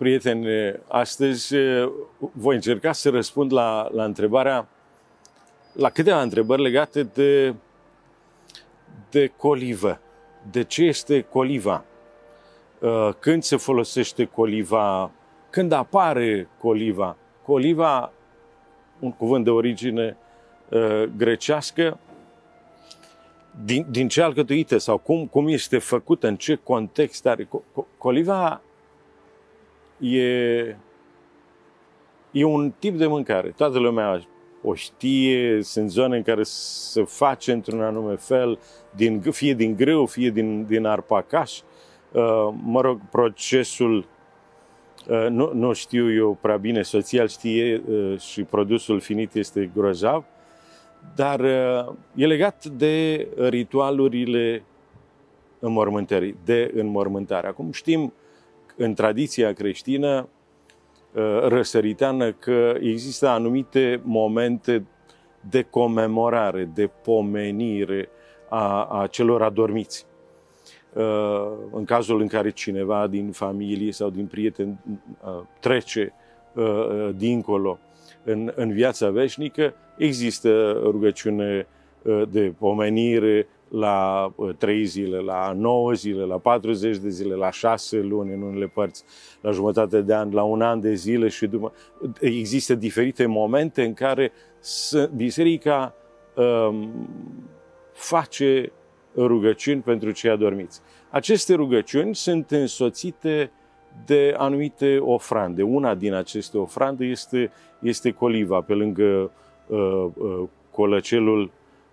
Prieteni, astăzi voi încerca să răspund la întrebarea, la câteva întrebări legate de colivă. De ce este coliva? Când se folosește coliva? Când apare coliva? Coliva, un cuvânt de origine grecească, din ce alcătuită sau cum este făcută, în ce context are. Coliva e un tip de mâncare. Toată lumea o știe, sunt zone în care se face într-un anume fel, fie din grâu, fie din arpacaș. Mă rog, procesul, nu știu eu prea bine, soția știe și produsul finit este grozav, dar e legat de ritualurile înmormântării, de înmormântare. Acum știm, în tradiția creștină răsăriteană, că există anumite momente de comemorare, de pomenire a celor adormiți. În cazul în care cineva din familie sau din prieten trece dincolo în viața veșnică, există rugăciune de pomenire la 3 zile, la 9 zile, la 40 de zile, la 6 luni în unele părți, la jumătate de an, la 1 an de zile și după. Există diferite momente în care biserica face rugăciuni pentru cei adormiți. Aceste rugăciuni sunt însoțite de anumite ofrande. Una din aceste ofrande este coliva, pe lângă colăcelul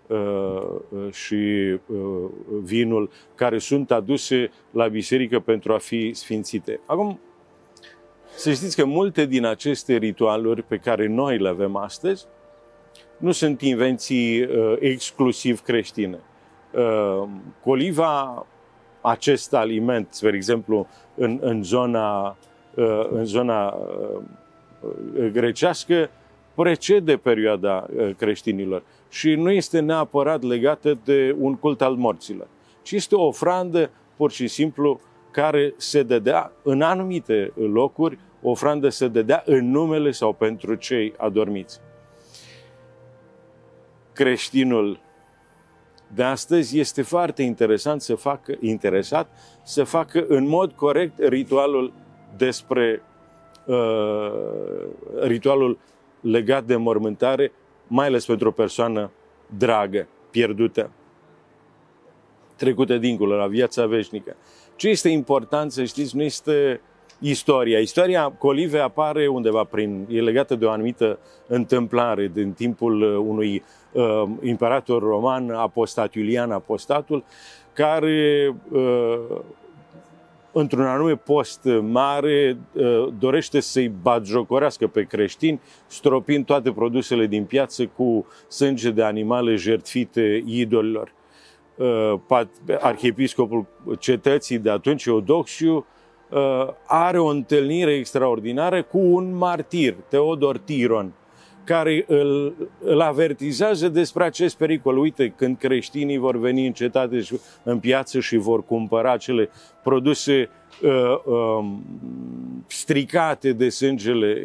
și vinul, care sunt aduse la biserică pentru a fi sfințite. Acum, să știți că multe din aceste ritualuri pe care noi le avem astăzi nu sunt invenții exclusiv creștine. Coliva, acest aliment, spre exemplu, în zona grecească, precede perioada creștinilor și nu este neapărat legată de un cult al morților, ci este o ofrandă pur și simplu care se dădea în anumite locuri, o ofrandă se dădea în numele sau pentru cei adormiți. Creștinul de astăzi este foarte interesat să facă în mod corect ritualul ritualul legat de mormântare, mai ales pentru o persoană dragă, pierdută, trecută dincolo, la viața veșnică. Ce este important să știți nu este istoria. Istoria colivei apare undeva e legată de o anumită întâmplare din timpul unui imperator roman, apostat, Iulian Apostatul, care într-un anume post mare dorește să-i batjocorească pe creștini, stropind toate produsele din piață cu sânge de animale jertfite idolilor. Arhiepiscopul cetății de atunci, Eudoxiu, are o întâlnire extraordinară cu un martir, Teodor Tiron, care îl avertizează despre acest pericol. Uite, când creștinii vor veni în cetate și în piață și vor cumpăra acele produse stricate de sângele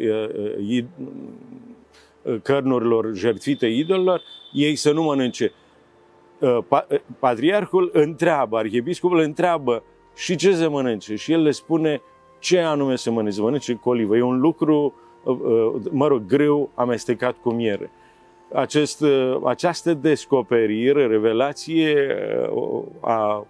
cărnurilor jertfite idolilor, ei să nu mănânce. Patriarhul întreabă, arhiepiscopul întreabă și ce se mănânce și el le spune ce anume se mănânce. Se mănânce colivă. E un lucru, grâu amestecat cu miere. Această descoperire, revelație a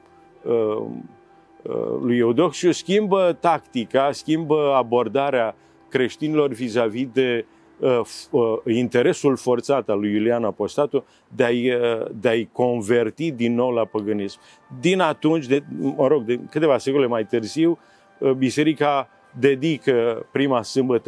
lui Eudoxiu schimbă tactica, schimbă abordarea creștinilor vis-a-vis de interesul forțat al lui Iulian Apostatul de a-i converti din nou la păgânism. Din atunci, de câteva secole mai târziu, biserica dedică prima sâmbătă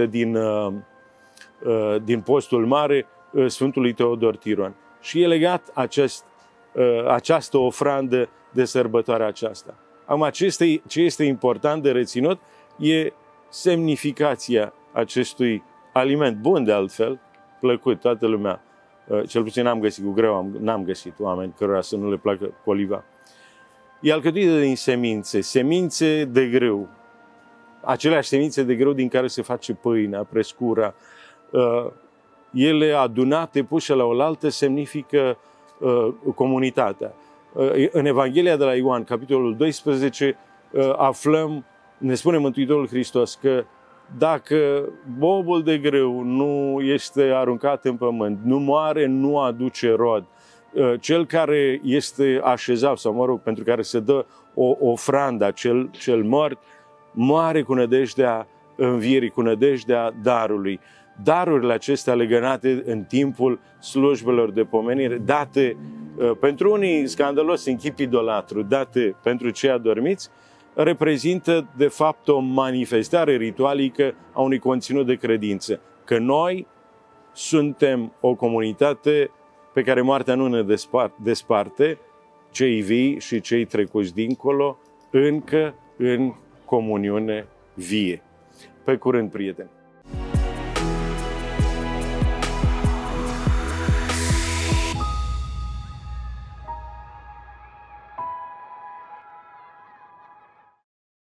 din postul mare Sfântului Teodor Tiron. Și e legat această ofrandă de sărbătoarea aceasta. Acum, ce este important de reținut e semnificația acestui aliment bun, de altfel, plăcut, toată lumea, cel puțin n-am găsit cu greu, n-am găsit oameni cărora să nu le placă coliva. E alcătuită din semințe de grâu. aceleași semințe de grâu din care se face pâinea, prescura. Ele adunate, puse la oaltă, semnifică comunitatea. În Evanghelia de la Ioan, capitolul 12, aflăm, ne spune Mântuitorul Hristos că dacă bobul de grâu nu este aruncat în pământ, nu moare, nu aduce rod. Cel care este așezat, sau mă rog, pentru care se dă o ofrandă, cel mort, moare cu nădejdea învierii, cu nădejdea darului. Darurile acestea legănate în timpul slujbelor de pomenire, date pentru unii scandalos în chip idolatru, date pentru cei adormiți, reprezintă de fapt o manifestare ritualică a unui conținut de credință. Că noi suntem o comunitate pe care moartea nu ne desparte, cei vii și cei trecuți dincolo, încă în comuniune vie. Pe curând, prieteni!